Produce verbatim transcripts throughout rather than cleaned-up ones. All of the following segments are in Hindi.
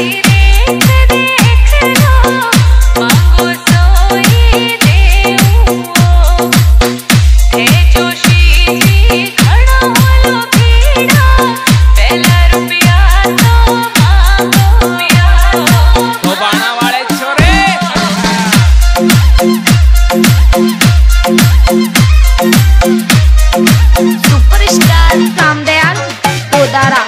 सुपरस्टार सामदयाल पोदारा।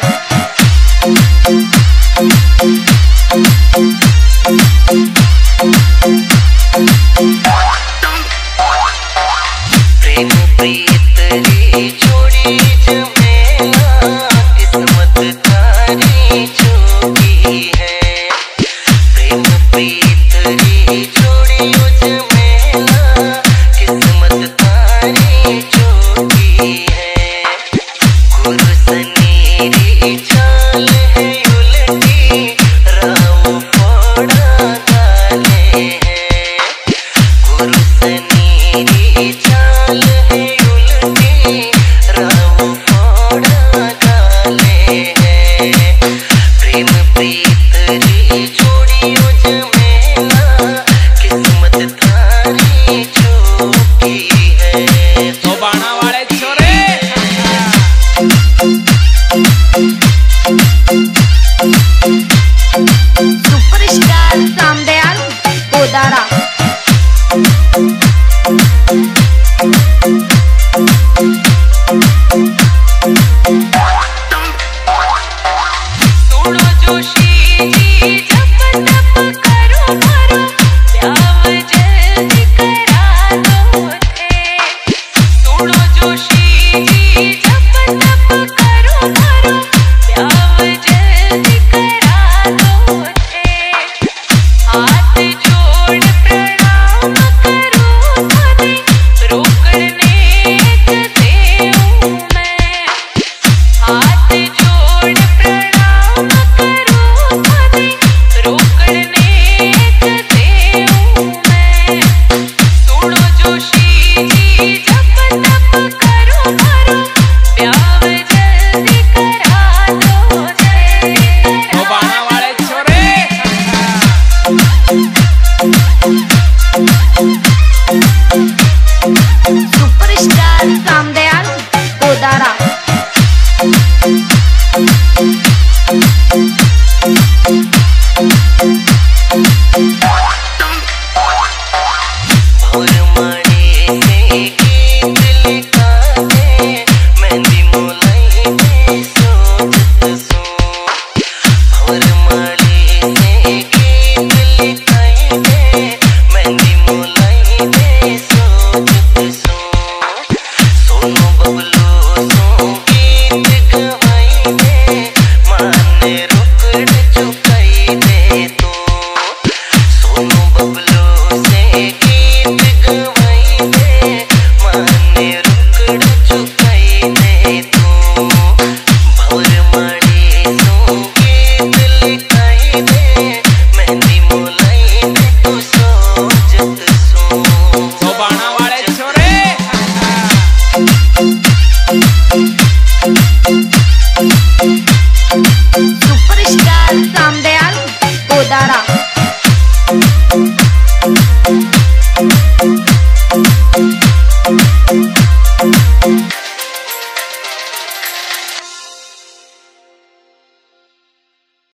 प्रेम प्रीत रे जोड़ी जमेला, किस्मत तारी जोगी है। प्रेम प्रीत रे जोड़ी जमेला, किस्मत तारी जोगी है। गुरु सनी रे चाल है उलटी, राव फोड़ा गाले हैं। गुरु सनी रे चाल है उलटी, राव फोड़ा गाले हैं। प्रेम प्रीत रे जोड़ी जमेला, किस्मत तारी जोगी है। तो बाणा वाले छोरे सुपरस्टार सामदयाल पोदारा। सुनो जोशी जी जप तप करो करो, प्याव जल्दी करा दो थे। सुनो जोशी जी जप तप करो करो, प्याव जल्दी करा दो थे। हाथ जोड़ प्रणाम करो थाने, रोकने से हूँ मैं। हाथ जोड़ प्रणाम करो थाने, रोकने से हूँ मैं। सुनो जोशी जी जप तप करो करो, प्याव जल्दी करा दो थे। तो बाणा वाले छोरे सुपरस्टार सामदयाल पोदारा। भोर माड़ी से गीत लिखा दे, मेहंदी मोलाई में सोचत सो। भोर माड़ी से गीत लिखाई दे, मेहंदी मोलाई में सोचत सो। सोनू बबलू सो गीत गवाई दे, माने रुकड़